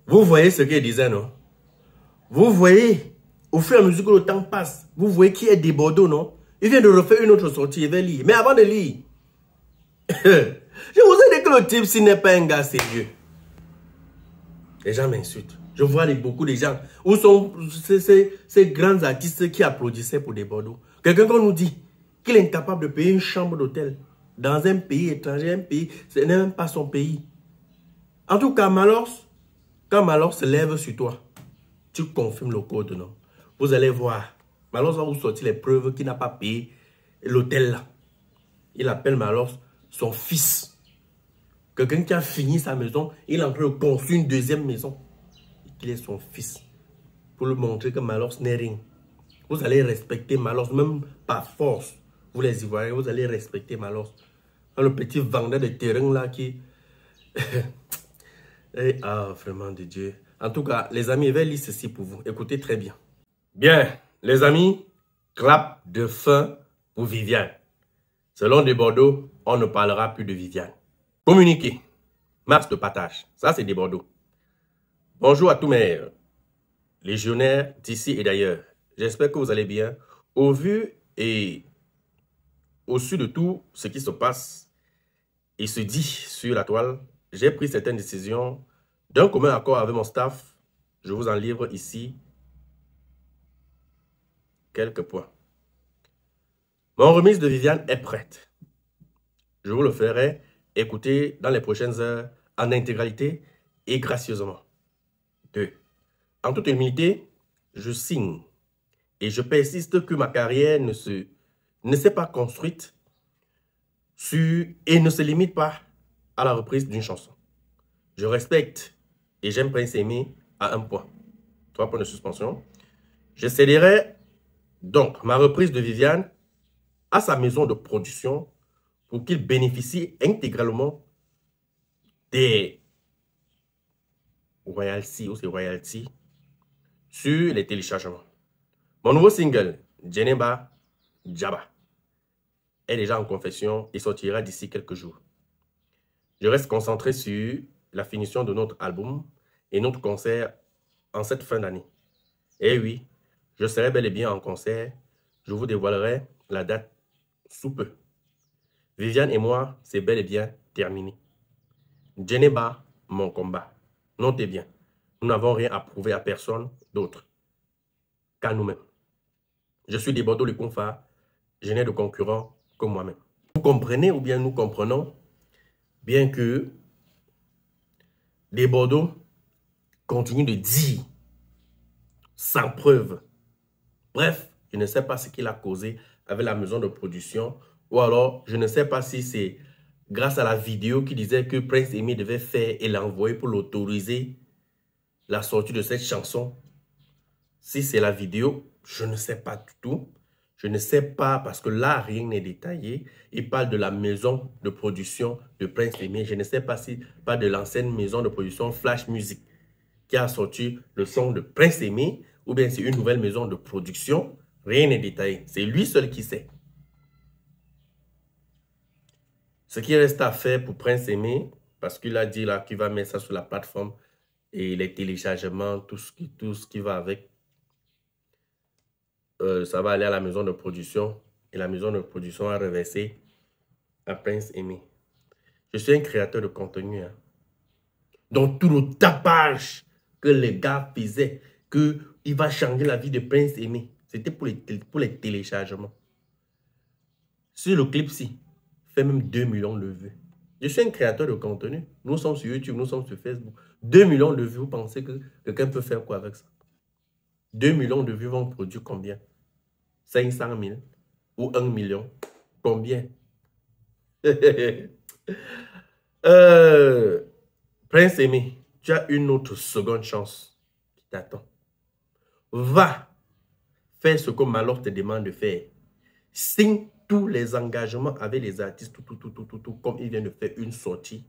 Vous voyez ce qu'il disait, non? Vous voyez, au fur et à mesure que le temps passe, vous voyez qui est des Bordeaux, non? Il vient de refaire une autre sortie, il va lire. Mais avant de lire, je vous ai dit que le type, s'il n'est pas un gars sérieux. Les gens m'insultent. Je vois beaucoup de gens. Où sont ces grands artistes qui applaudissaient pour des Bordeaux? Quelqu'un qu'on nous dit qu'il est incapable de payer une chambre d'hôtel dans un pays étranger, un pays, ce n'est même pas son pays. En tout cas, Malors, quand Malors se lève sur toi, tu confirmes le code, non? Vous allez voir. Malors va vous sortir les preuves qu'il n'a pas payé l'hôtel là. Il appelle Malors son fils. Quelqu'un qui a fini sa maison, il est en train de construire une deuxième maison. Il est son fils. Pour lui montrer que Malors n'est rien. Vous allez respecter Malors, même par force. Vous les Ivoiriens, vous allez respecter Malors. Le petit vendeur de terrain là qui... vraiment de Dieu. En tout cas, les amis, je vais lire ceci pour vous. Écoutez très bien. Bien, les amis, clap de fin pour Viviane. Selon des Bordeaux, on ne parlera plus de Viviane. Communiqué. Max de partage. Ça, c'est des Bordeaux. Bonjour à tous mes légionnaires d'ici et d'ailleurs. J'espère que vous allez bien. Au vu et au su de tout ce qui se passe et se dit sur la toile, j'ai pris certaines décisions d'un commun accord avec mon staff. Je vous en livre ici quelques points. Mon remise de Viviane est prête. Je vous le ferai écouter dans les prochaines heures en intégralité et gracieusement. 2. En toute humilité, je signe et je persiste que ma carrière ne s'est pas construite et ne se limite pas à la reprise d'une chanson. Je respecte et j'aime Prince Aimé à un point. 3 points de suspension. Je céderai donc ma reprise de Viviane à sa maison de production pour qu'il bénéficie intégralement des royalties ou royalties sur les téléchargements. Mon nouveau single, Djeneba Djaba, est déjà en confection et sortira d'ici quelques jours. Je reste concentré sur la finition de notre album et notre concert en cette fin d'année. Et oui, je serai bel et bien en concert. Je vous dévoilerai la date sous peu. Viviane et moi, c'est bel et bien terminé. Djeneba, mon combat. Notez bien, nous n'avons rien à prouver à personne d'autre qu'à nous-mêmes. Je suis des Bordeaux le Confat, je n'ai de concurrent que moi-même. Vous comprenez ou bien nous comprenons bien que des Bordeaux continuent de dire sans preuve. Bref, je ne sais pas ce qu'il a causé avec la maison de production ou alors je ne sais pas si c'est grâce à la vidéo qui disait que Prince Aimé devait faire et l'envoyer pour l'autoriser la sortie de cette chanson. Si c'est la vidéo, je ne sais pas du tout. Je ne sais pas parce que là, rien n'est détaillé. Il parle de la maison de production de Prince Aimé. Je ne sais pas si pas de l'ancienne maison de production Flash Music qui a sorti le son de Prince Aimé ou bien c'est une nouvelle maison de production. Rien n'est détaillé. C'est lui seul qui sait. Ce qui reste à faire pour Prince Aimé, parce qu'il a dit là qu'il va mettre ça sur la plateforme et les téléchargements, tout ce qui va avec, ça va aller à la maison de production et la maison de production a reversé à Prince Aimé. Je suis un créateur de contenu. Hein. Donc tout le tapage que les gars faisaient, qu'il va changer la vie de Prince Aimé, c'était pour les téléchargements. Sur le clip-ci, fait même 2 millions de vues. Je suis un créateur de contenu. Nous sommes sur YouTube, nous sommes sur Facebook. 2 millions de vues, vous pensez que quelqu'un peut faire quoi avec ça? 2 millions de vues vont produire combien? 500 000 ou 1 million? Combien? Prince Aimé, tu as une autre seconde chance qui t'attend. Va faire ce que Malors te demande de faire. Signe tous les engagements avec les artistes, tout, comme il vient de faire une sortie.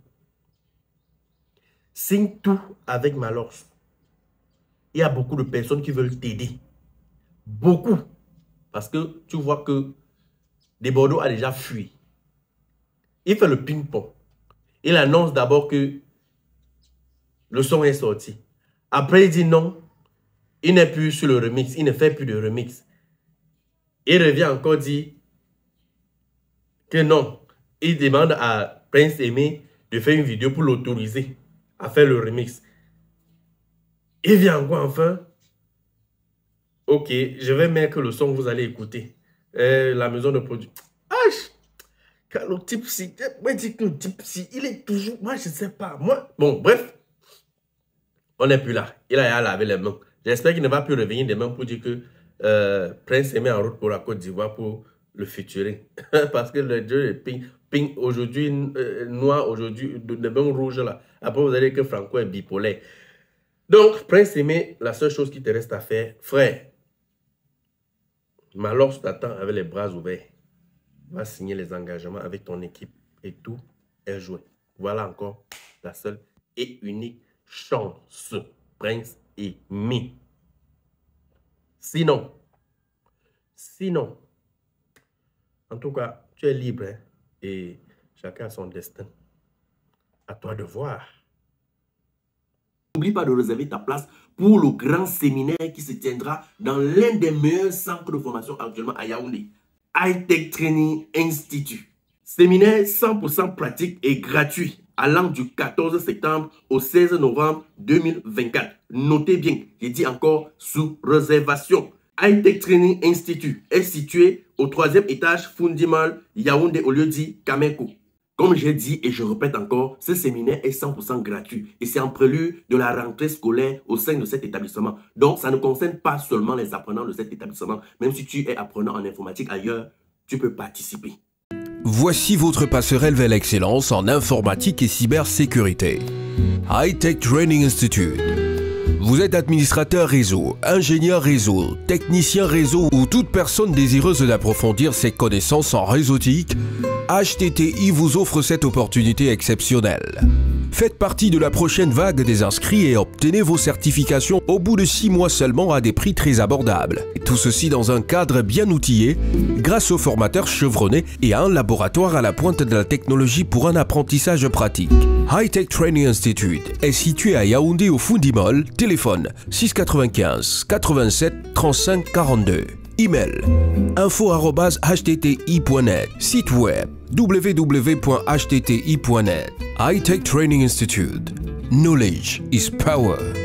Signe tout avec Malors. Il y a beaucoup de personnes qui veulent t'aider. Beaucoup. Parce que tu vois que des Bordeaux a déjà fui. Il fait le ping-pong. Il annonce d'abord que le son est sorti. Après, il dit non. Il n'est plus sur le remix. Il ne fait plus de remix. Il revient encore dire que non. Il demande à Prince Aimé de faire une vidéo pour l'autoriser à faire le remix. Il vient encore enfin. Ok, je vais mettre le son que vous allez écouter. La maison de production. Quand le type, moi je dis que le type, il est toujours, moi je ne sais pas. Moi, bon, bref, on n'est plus là. Il a lavé les mains. J'espère qu'il ne va plus revenir demain pour dire que Prince est mis en route pour la Côte d'Ivoire pour le featuring. Parce que le jeu est ping aujourd'hui noir, aujourd'hui demain rouge là. Après vous allez dire que Franco est bipolaire. Donc, Prince Aimé, la seule chose qui te reste à faire, frère, Malors t'attend avec les bras ouverts. Va signer les engagements avec ton équipe et tout est joué. Voilà encore la seule et unique chance. Prince Aimé. Sinon, en tout cas, tu es libre hein, et chacun a son destin. À toi de voir. N'oublie pas de réserver ta place pour le grand séminaire qui se tiendra dans l'un des meilleurs centres de formation actuellement à Yaoundé. High-Tech Training Institute. Séminaire 100% pratique et gratuit allant du 14 septembre au 16 novembre 2024. Notez bien, j'ai dit encore sous réservation. High-Tech Training Institute est situé au 3e étage Fundimal Yaoundé au lieu dit Kameko. Comme j'ai dit et je répète encore, ce séminaire est 100% gratuit et c'est en prélude de la rentrée scolaire au sein de cet établissement. Donc, ça ne concerne pas seulement les apprenants de cet établissement. Même si tu es apprenant en informatique ailleurs, tu peux participer. Voici votre passerelle vers l'excellence en informatique et cybersécurité. High-Tech Training Institute. Vous êtes administrateur réseau, ingénieur réseau, technicien réseau ou toute personne désireuse d'approfondir ses connaissances en réseautique, HTTI vous offre cette opportunité exceptionnelle. Faites partie de la prochaine vague des inscrits et obtenez vos certifications au bout de 6 mois seulement à des prix très abordables. Et tout ceci dans un cadre bien outillé, grâce aux formateurs chevronnés et à un laboratoire à la pointe de la technologie pour un apprentissage pratique. High-Tech Training Institute est situé à Yaoundé au Fundimol, téléphone 695 87 35 42. Email info@htti.net. Site web www.htti.net. High-Tech Training Institute. Knowledge is power.